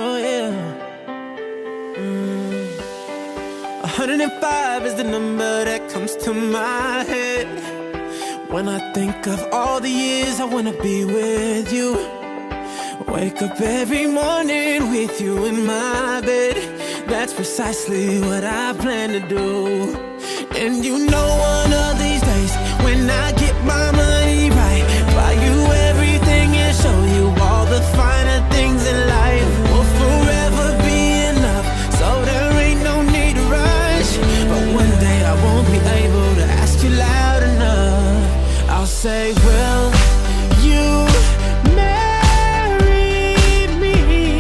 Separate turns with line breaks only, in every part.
Oh yeah. 105 is the number that comes to my head when I think of all the years I wanna be with you. Wake up every morning with you in my bed. That's precisely what I plan to do. And you know one of these days, when I get my money right, buy you everything and show you all the finer things in life. We'll forever be in love, so there ain't no need to rush. But one day I won't be able to ask you loud enough. I'll say, will you marry me?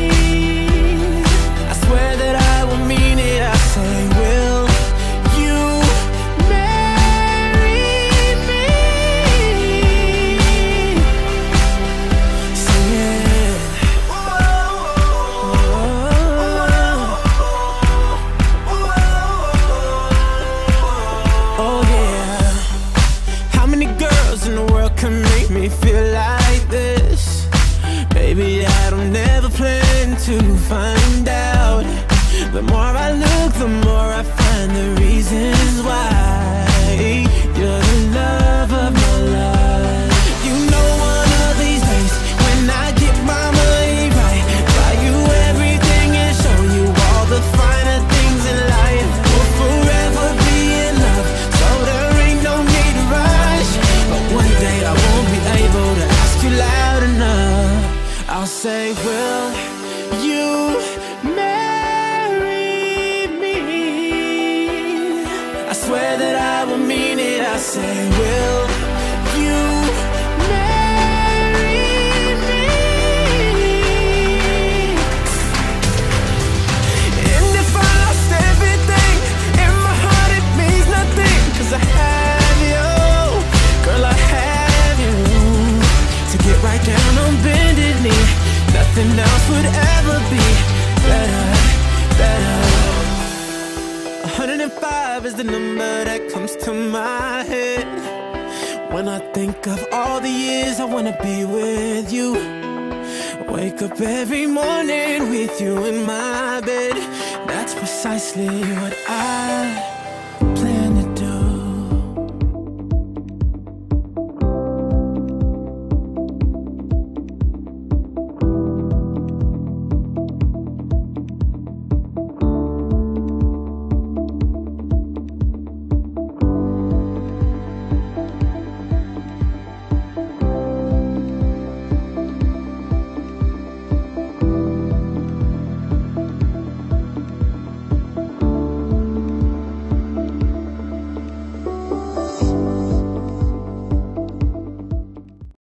I swear that I will mean it. I say, will you marry me? Sing it. Oh yeah. How many girls in the world can make me feel like this? Baby, I don't never plan to find out. The more I look, the more I find the reasons why you're the love of my life. You know one of these days, when I get my money right, buy you everything and show you all the finer things in life. We'll forever be in love, so there ain't no need to rush. But one day I won't be able to ask you loud enough. I'll say, will you marry me? I swear that I will mean it. I say, will you marry me? And if I lost everything, in my heart it means nothing, 'cause I have you, girl, I have you. To get right down on bended knee, nothing else would ever be better, better. 105 is the number that comes to my head when I think of all the years I wanna be with you. Wake up every morning with you in my bed. That's precisely what I